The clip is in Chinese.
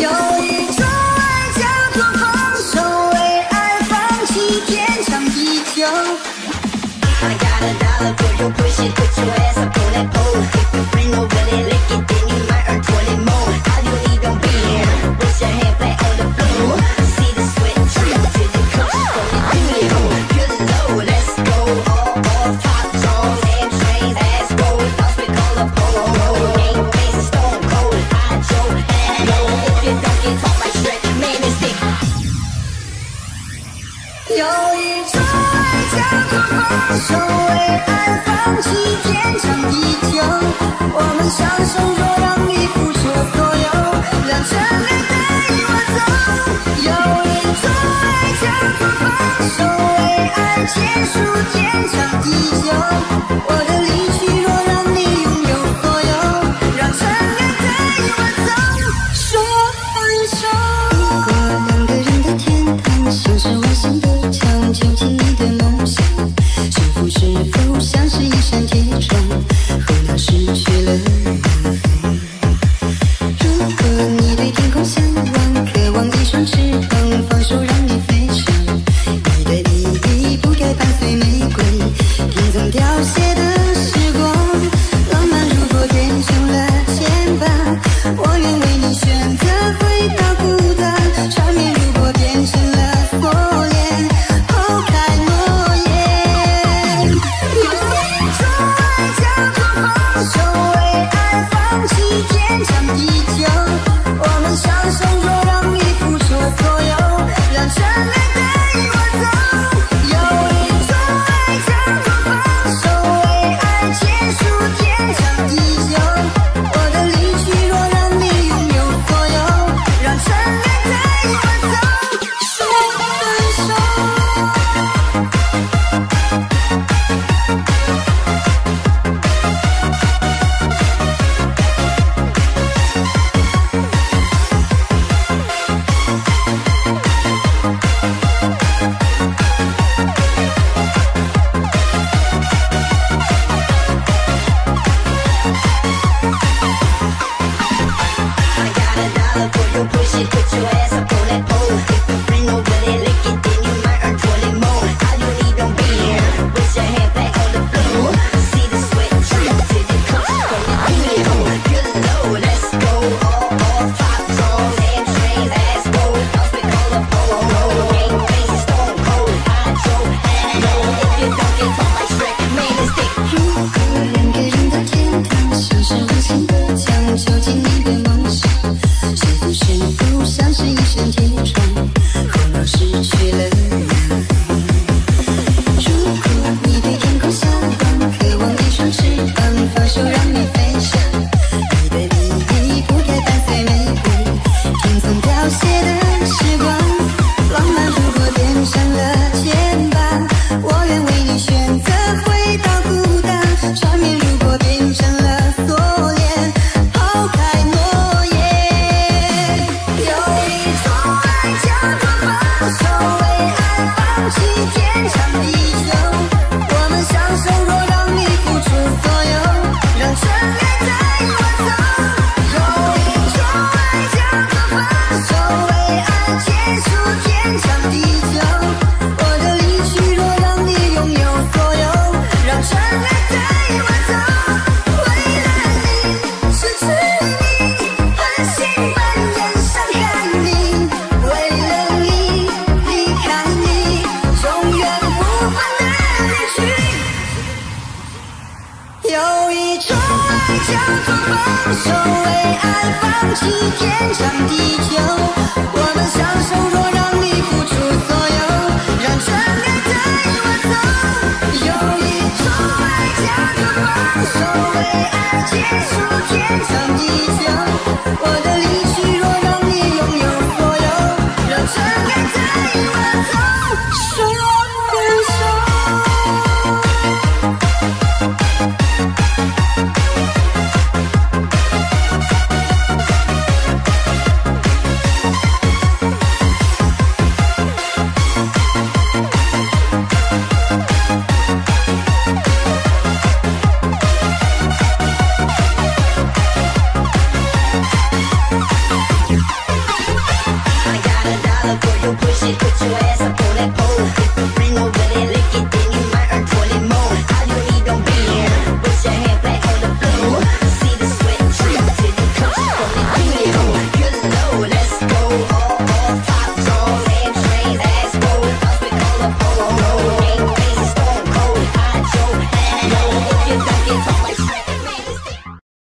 有一种爱叫做放手，为爱放弃天长地久。I got a dollar for you, push it, put your ass up on that pole. If your friend don't really lick it, then you might earn 20 more. How you even be here? Raise your hand flat on the floor. See the sweat drip till it comes from your studio. You're low, let's go. All top songs, hamstrings, ass roll. Thoughts we call a pole. Game face, stone cold. I Joe, and no. If you don't get taught by Shrek, man, it's dick. 有一种爱叫做放手，为爱放弃天长地久。我们相守，若让你付出所有，让真爱带我走。有一种爱叫做放手，为爱结束天长地久。我的离去，若让你拥有所有，让真爱带我走。说分手。如果两个人的天堂像是完形的墙，究竟你的梦想是否像是一扇铁窗，候鸟失去了翼飞。如果你对天空向往，渴望一双翅膀，放手让你飞翔，你的意义不该伴随玫瑰，拼凑凋谢的时光。浪漫如果变成了牵绊，我愿为你选择回到孤单。缠绵如果变成了锁链，抛开诺言。有一种爱叫做放手，为爱放弃天长地久。我们相守，若让你付出所有，让真爱带我走。有一种爱叫做放手，为爱结束天长地久。我的离去，若让你拥有所有，让真爱带我走。说分手。I got a dollar for you, push it, put your ass up on that pole. If your friend don't really lick it, then you might earn 20 more. How you even be here? Raise your hand flat on the floor. See the sweat drip till it comes from your studio. You're low, let's go. All top songs, hamstrings, ass roll. Thoughts we call a pole. Game face, stone cold. I Joe, and no. If you don't get taught by Shrek, man, it's dick. 如果两个人的天堂像是完形的墙，究竟你的梦想是否像是一扇铁窗，候鸟失去了翼飞。如果你对天空向往，渴望一双翅膀，放手让你飞翔，你的意义不该伴随玫瑰，拼凑凋谢的时光。浪漫如果变成了牵绊，我愿为你选择回到孤单。缠绵如果变成了锁链，抛开诺言。有一种爱叫做放手，为爱放弃天长地久。我们相守，若让你付出所有，让真爱带我走。有一种爱叫做放手，为爱结束天长地久。我的离去，若让你拥有所有，让真爱带我走。为了你，失去你，狠心扮演伤害你。为了你，离开你，永远无法的离去。有一种爱叫做放手，为爱放弃天长地久。我们相守，若让你付出所有，让真爱带我走。有一种爱叫做放手，为爱结束